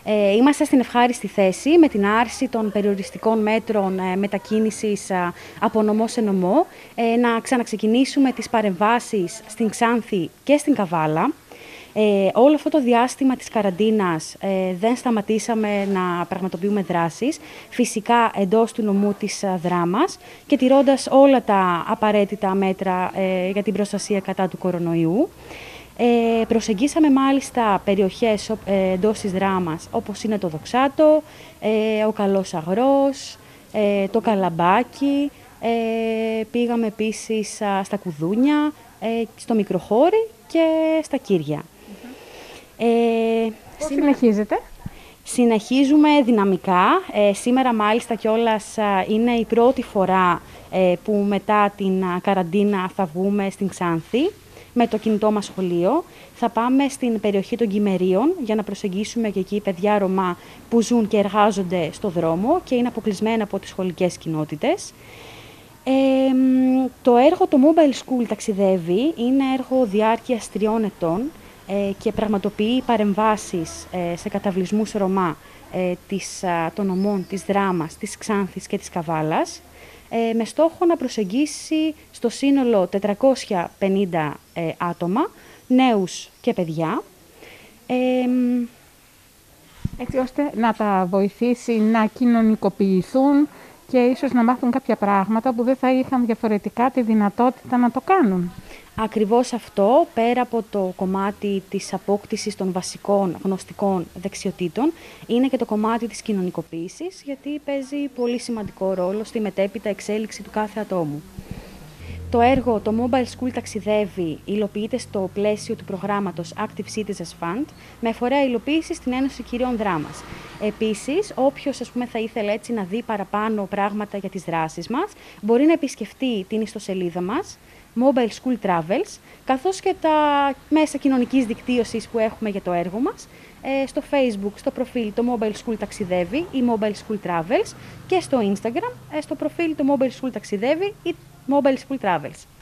Είμαστε στην ευχάριστη θέση με την άρση των περιοριστικών μέτρων μετακίνησης από νομό σε νομό να ξαναξεκινήσουμε τις παρεμβάσεις στην Ξάνθη και στην Καβάλα. Όλο αυτό το διάστημα της καραντίνας δεν σταματήσαμε να πραγματοποιούμε δράσεις, φυσικά εντός του νομού της Δράμας και τηρώντας όλα τα απαραίτητα μέτρα για την προστασία κατά του κορονοϊού. Προσεγγίσαμε μάλιστα περιοχές εντός της Δράμας, όπως είναι το Δοξάτο, ο Καλός Αγρός, το Καλαμπάκι, πήγαμε επίσης στα Κουδούνια, στο Μικροχώρι και στα Κύρια. Πώς συνεχίζετε? Συνεχίζουμε δυναμικά. Σήμερα μάλιστα κιόλας είναι η πρώτη φορά που μετά την καραντίνα θα βγούμε στην Ξάνθη με το κινητό μας σχολείο. Θα πάμε στην περιοχή των Κυμερίων για να προσεγγίσουμε και εκεί παιδιά Ρωμά που ζουν και εργάζονται στο δρόμο και είναι αποκλεισμένα από τις σχολικές κοινότητες. Το έργο το Mobile School ταξιδεύει, είναι έργο διάρκειας 3 ετών και πραγματοποιεί παρεμβάσεις σε καταβλισμούς Ρωμά των νομών της Δράμας, της Ξάνθης και της Καβάλας, με στόχο να προσεγγίσει στο σύνολο 450 άτομα, νέους και παιδιά. Έτσι ώστε να τα βοηθήσει να κοινωνικοποιηθούν και ίσως να μάθουν κάποια πράγματα που δεν θα είχαν διαφορετικά τη δυνατότητα να το κάνουν. Ακριβώς αυτό, πέρα από το κομμάτι της απόκτησης των βασικών γνωστικών δεξιοτήτων, είναι και το κομμάτι της κοινωνικοποίησης, γιατί παίζει πολύ σημαντικό ρόλο στη μετέπειτα εξέλιξη του κάθε ατόμου. Το έργο, το Mobile School ταξιδεύει, υλοποιείται στο πλαίσιο του προγράμματος Active Citizens Fund, με φορέα υλοποίηση στην Ένωση Κυρίων Δράμας. Επίσης, όποιος θα ήθελε έτσι να δει παραπάνω πράγματα για τις δράσεις μας, μπορεί να επισκεφτεί την ιστοσελίδα μας, Mobile School Travels, καθώς και τα μέσα κοινωνικής δικτύωσης που έχουμε για το έργο μας, στο Facebook, στο προφίλ το Mobile School Ταξιδεύει ή Mobile School Travels και στο Instagram, στο προφίλ το Mobile School Ταξιδεύει ή Mobile School Travels.